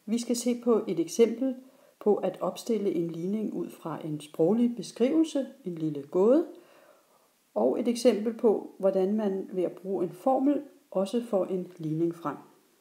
Vi skal se på et eksempel på at opstille en ligning ud fra en sproglig beskrivelse, en lille gåde, og et eksempel på, hvordan man ved at bruge en formel også får en ligning frem.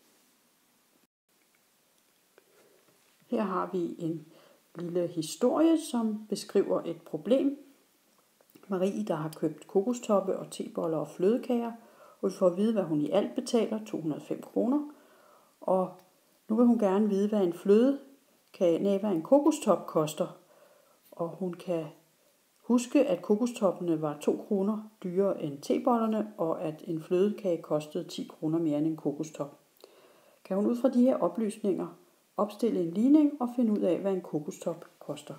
Her har vi en lille historie, som beskriver et problem. Marie, der har købt kokostoppe og teboller og flødekager, og vi får at vide, hvad hun i alt betaler, 205 kroner. Og nu vil hun gerne vide, hvad en kokostop koster. Og hun kan huske, at kokostoppene var 2 kroner dyrere end tebollerne, og at en flødekage kostede 10 kroner mere end en kokostop. Kan hun ud fra de her oplysninger opstille en ligning og finde ud af, hvad en kokostop koster.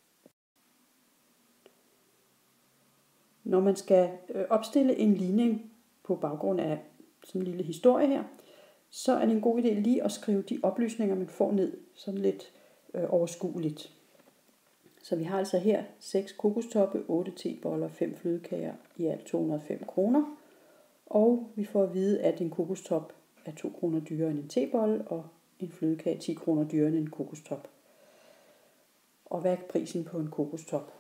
Når man skal opstille en ligning på baggrund af sådan en lille historie her, så er det en god idé lige at skrive de oplysninger, man får ned, sådan lidt overskueligt. Så vi har altså her 6 kokostoppe, 8 teboller, 5 flødekager, i alt 205 kroner. Og vi får at vide, at en kokostop er 2 kroner dyrere end en tebolle, og en flødekage 10 kroner dyrere end en kokostop. Og hvad er prisen på en kokostop?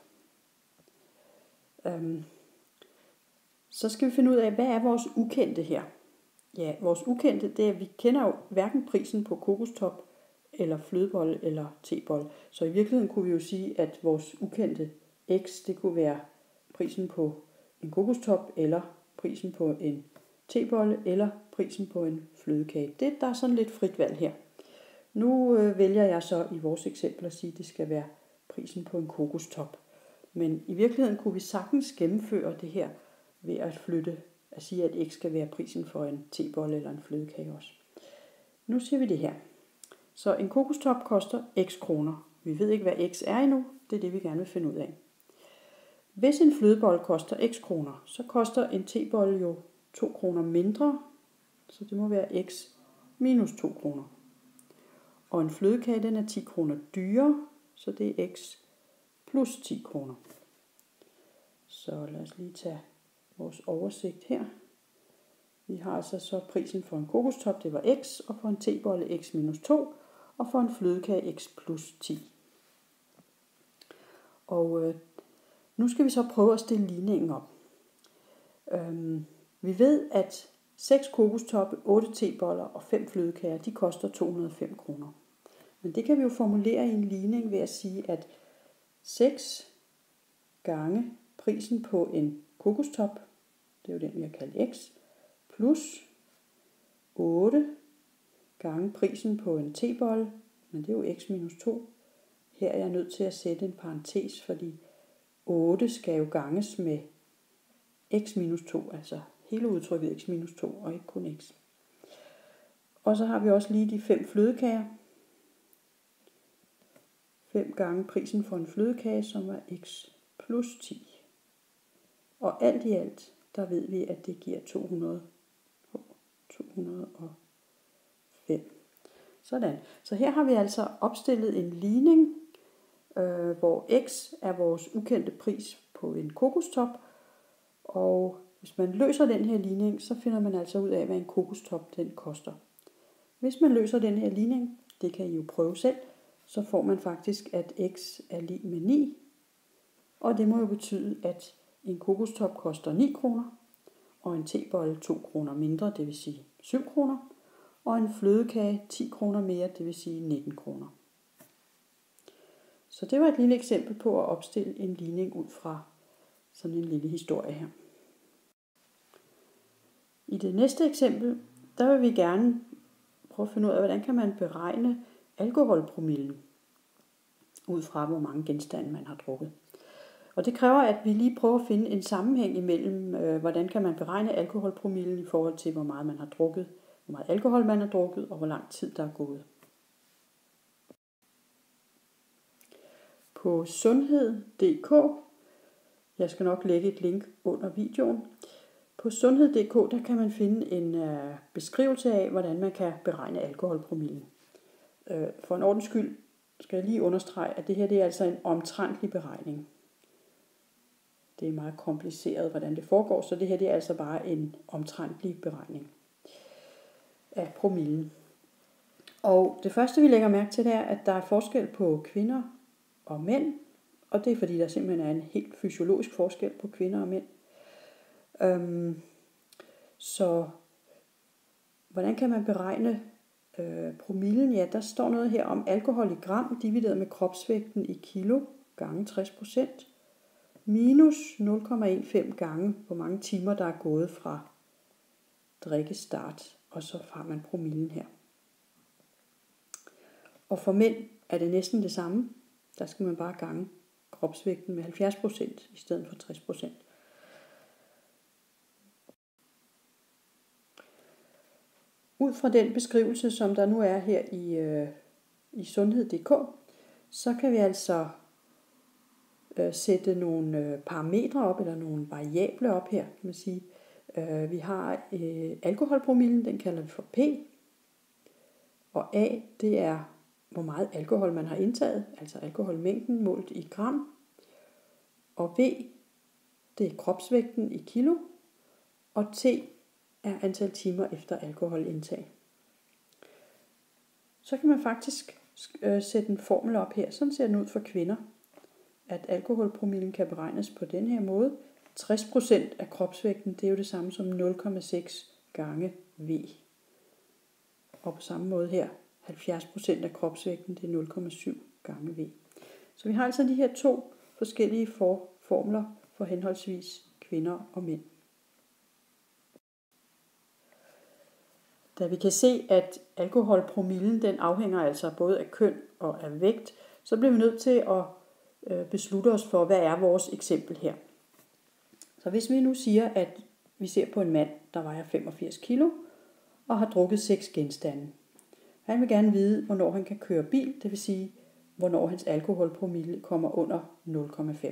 Så skal vi finde ud af, hvad er vores ukendte her? Ja, vores ukendte, det er, at vi kender jo hverken prisen på kokostop, eller flødebolle, eller tebolle. Så i virkeligheden kunne vi jo sige, at vores ukendte x, det kunne være prisen på en kokostop, eller prisen på en tebolle, eller prisen på en flødekage. Der er sådan lidt frit valg her. Nu vælger jeg så i vores eksempel at sige, at det skal være prisen på en kokostop. Men i virkeligheden kunne vi sagtens gennemføre det her ved at sige, at x skal være prisen for en tebolle eller en flødekage også. Nu ser vi det her. Så en kokostop koster x kroner. Vi ved ikke, hvad x er endnu. Det er det, vi gerne vil finde ud af. Hvis en flødebolle koster x kroner, så koster en tebolle jo 2 kroner mindre. Så det må være x minus 2 kroner. Og en flødekage, den er 10 kroner dyrere, så det er x plus 10 kroner. Så lad os lige tage vores oversigt her. Vi har altså så prisen for en kokostop, det var x, og for en tebolle x minus 2, og for en flødekage x plus 10. Og nu skal vi så prøve at stille ligningen op. Vi ved, at 6 kokostoppe, 8 teboller og 5 flødekager, de koster 205 kroner. Men det kan vi jo formulere i en ligning ved at sige, at 6 gange prisen på en kokostop, det er jo den, vi har kaldt x, plus 8 gange prisen på en tebolle, men det er jo x minus 2. Her er jeg nødt til at sætte en parentes, fordi 8 skal jo ganges med x minus 2, altså hele udtrykket x minus 2, og ikke kun x. Og så har vi også lige de 5 flødekager. 5 gange prisen for en flødekage, som var x plus 10. Og alt i alt, der ved vi, at det giver 205. Sådan. Så her har vi altså opstillet en ligning, hvor x er vores ukendte pris på en kokostop. Og hvis man løser den her ligning, så finder man altså ud af, hvad en kokostop den koster. Hvis man løser den her ligning, det kan I jo prøve selv, så får man faktisk, at x er lig med 9. Og det må jo betyde, at en kokostop koster 9 kroner, og en tebolle 2 kroner mindre, det vil sige 7 kroner, og en flødekage 10 kroner mere, det vil sige 19 kroner. Så det var et lille eksempel på at opstille en ligning ud fra sådan en lille historie her. I det næste eksempel, der vil vi gerne prøve at finde ud af, hvordan kan man beregne alkoholpromillen ud fra, hvor mange genstande man har drukket. Og det kræver, at vi lige prøver at finde en sammenhæng imellem, hvordan kan man beregne alkoholpromillen i forhold til, hvor meget man har drukket, hvor meget alkohol man har drukket, og hvor lang tid der er gået. På sundhed.dk, jeg skal nok lægge et link under videoen, på sundhed.dk, der kan man finde en beskrivelse af, hvordan man kan beregne alkoholpromillen. For en ordens skyld skal jeg lige understrege, at det her det er altså en omtrentlig beregning. Det er meget kompliceret, hvordan det foregår, så det her det er altså bare en omtrentlig beregning af promillen. Og det første, vi lægger mærke til, det er, at der er forskel på kvinder og mænd. Og det er, fordi der simpelthen er en helt fysiologisk forskel på kvinder og mænd. Så hvordan kan man beregne promillen? Ja, der står noget her om alkohol i gram divideret med kropsvægten i kilo gange 60% minus 0,15 gange, hvor mange timer der er gået fra drikkestart, og så har man promillen her. Og for mænd er det næsten det samme. Der skal man bare gange kropsvægten med 70% i stedet for 60%. Ud fra den beskrivelse, som der nu er her i sundhed.dk, så kan vi altså sætte nogle parametre op, eller nogle variable op her, kan man sige. Vi har alkoholpromillen, den kalder vi for P. Og A, det er, hvor meget alkohol man har indtaget, altså alkoholmængden målt i gram. Og V, det er kropsvægten i kilo. Og T er antal timer efter alkoholindtag. Så kan man faktisk sætte en formel op her. Sådan ser den ud for kvinder, at alkoholpromillen kan beregnes på den her måde. 60% af kropsvægten, det er jo det samme som 0,6 gange V. Og på samme måde her, 70% af kropsvægten, det er 0,7 gange V. Så vi har altså de her to forskellige formler for henholdsvis kvinder og mænd. Da vi kan se, at alkoholpromillen den afhænger altså både af køn og af vægt, så bliver vi nødt til at beslutte os for, hvad er vores eksempel her. Så hvis vi nu siger, at vi ser på en mand, der vejer 85 kilo og har drukket 6 genstande. Han vil gerne vide, hvornår han kan køre bil, det vil sige, hvornår hans alkoholpromille kommer under 0,5.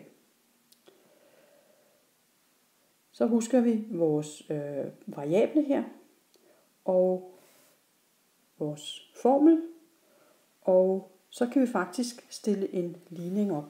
Så husker vi vores variable her, og vores formel, og så kan vi faktisk stille en ligning op.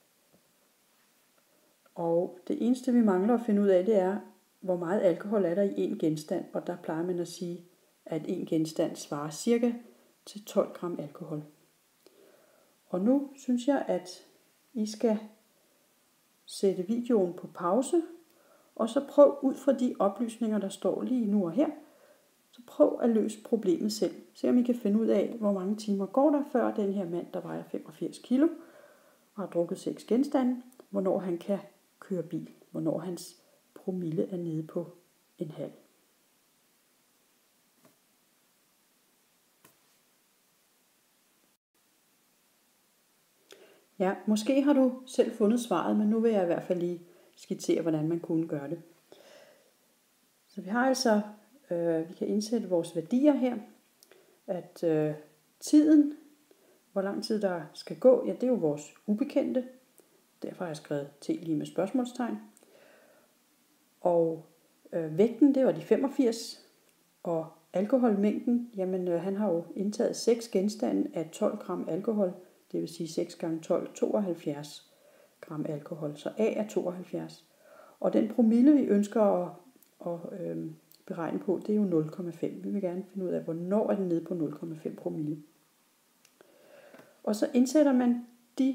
Og det eneste vi mangler at finde ud af, det er, hvor meget alkohol er der i en genstand, og der plejer man at sige, at en genstand svarer cirka til 12 gram alkohol. Og nu synes jeg, at I skal sætte videoen på pause, og så prøv ud fra de oplysninger, der står lige nu og her, så prøv at løse problemet selv. Se om I kan finde ud af, hvor mange timer går der før den her mand, der vejer 85 kilo og har drukket 6 genstande, hvornår han kan køre bil, hvornår hans promille er nede på 0,5. Ja, måske har du selv fundet svaret, men nu vil jeg i hvert fald lige skitsere, hvordan man kunne gøre det. Så vi har altså, vi kan indsætte vores værdier her, at tiden, hvor lang tid der skal gå, ja det er jo vores ubekendte, derfor har jeg skrevet T lige med spørgsmålstegn. Og vægten, det var de 85, og alkoholmængden, jamen han har jo indtaget 6 genstande af 12 gram alkohol, det vil sige 6 gange 12, 72 gram alkohol, så A er 72. Og den promille, vi ønsker at beregne på, det er jo 0,5. Vi vil gerne finde ud af, hvornår er den nede på 0,5 promille. Og så indsætter man de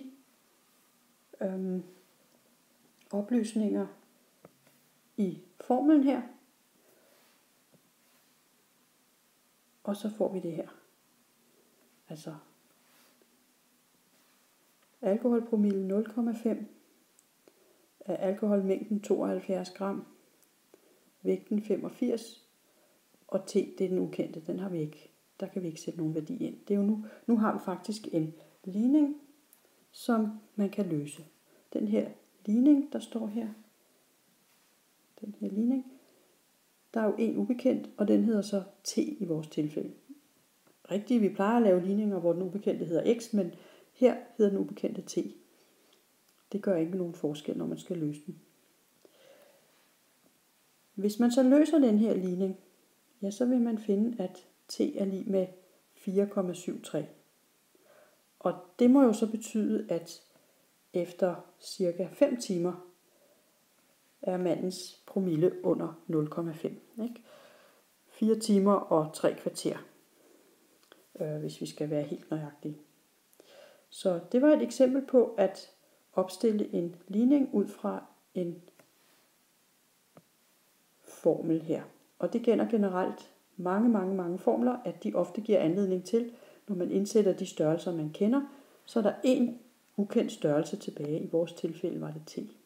oplysninger i formlen her, og så får vi det her. Altså alkoholpromille 0,5, alkoholmængden 72 gram, vægten 85, og T, det er den ukendte, den har vi ikke. Der kan vi ikke sætte nogen værdi ind. Det er jo nu har vi faktisk en ligning, som man kan løse. Den her ligning, der står her, den her ligning, der er jo en ubekendt, og den hedder så T i vores tilfælde. Rigtigt, vi plejer at lave ligninger, hvor den ubekendte hedder X, men her hedder den ubekendte T. Det gør ikke nogen forskel, når man skal løse den. Hvis man så løser den her ligning, ja, så vil man finde, at T er lig med 4,73. Og det må jo så betyde, at efter cirka 5 timer er mandens promille under 0,5. 4 timer og 3 kvarter. hvis vi skal være helt nøjagtige. Så det var et eksempel på at opstille en ligning ud fra en formel her. Og det gælder generelt mange formler, at de ofte giver anledning til, når man indsætter de størrelser, man kender, så er der en ukendt størrelse tilbage. I vores tilfælde var det t.